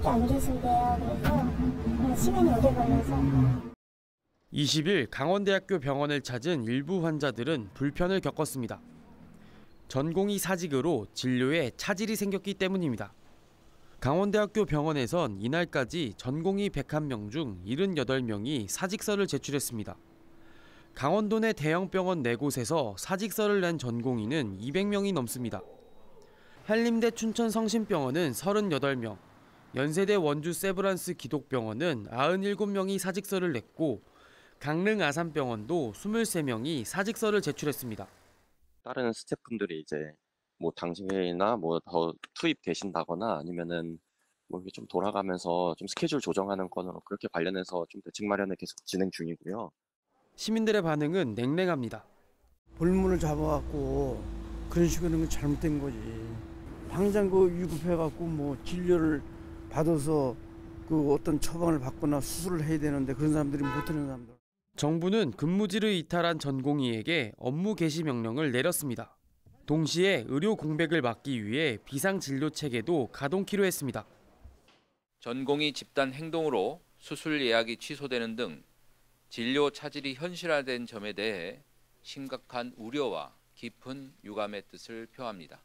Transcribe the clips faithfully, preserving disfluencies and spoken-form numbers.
분밖에 안 계신데요. 그래서 시간이 오래 걸려서. 이십 일 강원대학교 병원을 찾은 일부 환자들은 불편을 겪었습니다. 전공의 사직으로 진료에 차질이 생겼기 때문입니다. 강원대학교 병원에선 이날까지 전공의 백한 명 중 칠십팔 명이 사직서를 제출했습니다. 강원도 내 대형 병원 네 곳에서 사직서를 낸 전공의는 이백 명이 넘습니다. 한림대 춘천성심병원은 삼십팔 명, 연세대 원주 세브란스 기독병원은 구십칠 명이 사직서를 냈고 강릉 아산병원도 이십삼 명이 사직서를 제출했습니다. 다른 스태프분들이 이제 뭐 당직이나 뭐 더 투입되신다거나 아니면은 뭐 이게 좀 돌아가면서 좀 스케줄 조정하는 건으로 그렇게 관련해서 좀 대책 마련을 계속 진행 중이고요. 시민들의 반응은 냉랭합니다. 볼문을 잡아갖고 그런 식으로 하는 건 잘못된 거지. 당장 그 위급해갖고 뭐 진료를 받아서 그 어떤 처방을 받거나 수술을 해야 되는데 그런 사람들이 못하는 사람들. 정부는 근무지를 이탈한 전공의에게 업무 개시 명령을 내렸습니다. 동시에 의료 공백을 막기 위해 비상진료 체계도 가동키로 했습니다. 전공의 집단 행동으로 수술 예약이 취소되는 등 진료 차질이 현실화된 점에 대해 심각한 우려와 깊은 유감의 뜻을 표합니다.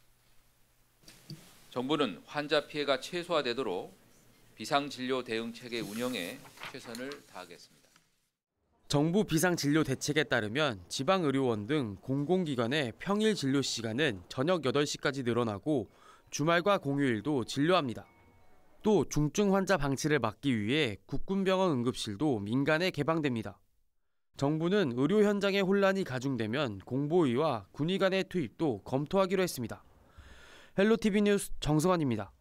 정부는 환자 피해가 최소화되도록 비상진료 대응 체계 운영에 최선을 다하겠습니다. 정부 비상진료 대책에 따르면 지방의료원 등 공공기관의 평일 진료 시간은 저녁 여덟 시까지 늘어나고 주말과 공휴일도 진료합니다. 또 중증 환자 방치를 막기 위해 국군병원 응급실도 민간에 개방됩니다. 정부는 의료 현장의 혼란이 가중되면 공보위와 군의 간의 투입도 검토하기로 했습니다. 헬로티비 뉴스 정승환입니다.